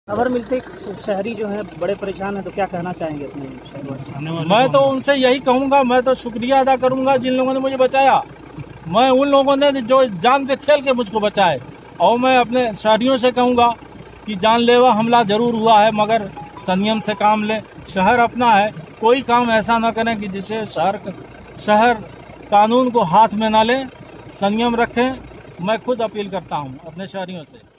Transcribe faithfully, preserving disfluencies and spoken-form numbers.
खबर मिलते शहरी जो है बड़े परेशान है, तो क्या कहना चाहेंगे अपने शहर? मैं तो उनसे यही कहूंगा, मैं तो शुक्रिया अदा करूंगा जिन लोगों ने मुझे बचाया। मैं उन लोगों ने जो जान पे खेल के मुझको बचाए, और मैं अपने शहरियों से कहूंगा कि जानलेवा हमला जरूर हुआ है, मगर संयम से काम ले। शहर अपना है, कोई काम ऐसा न करें कि जिससे शहर शहर कानून को हाथ में न ले, संयम रखें। मैं खुद अपील करता हूं अपने शहरियों से।